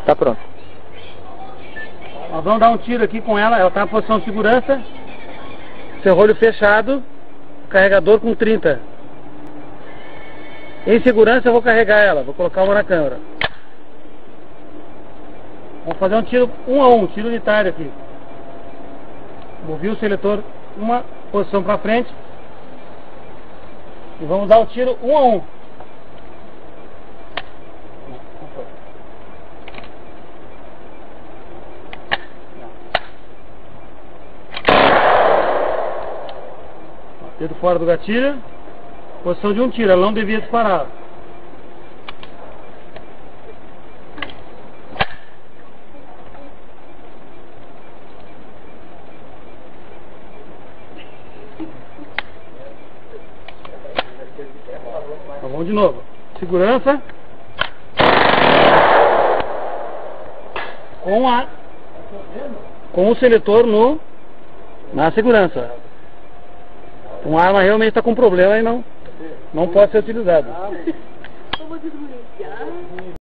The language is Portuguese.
Tá pronto. Nós vamos dar um tiro aqui com ela. Ela tá na posição de segurança. Seu olho fechado. Carregador com 30. Em segurança eu vou carregar ela. Vou colocar uma na câmera. Vamos fazer um tiro 1 a 1, tiro unitário aqui. Movi o seletor uma posição para frente. E vamos dar o tiro 1 a 1. Dedo fora do gatilho. Posição de um tiro, ela não devia disparar. Então, vamos de novo. Segurança. Com o seletor na segurança. Uma arma realmente está com problema e não pode ser utilizada.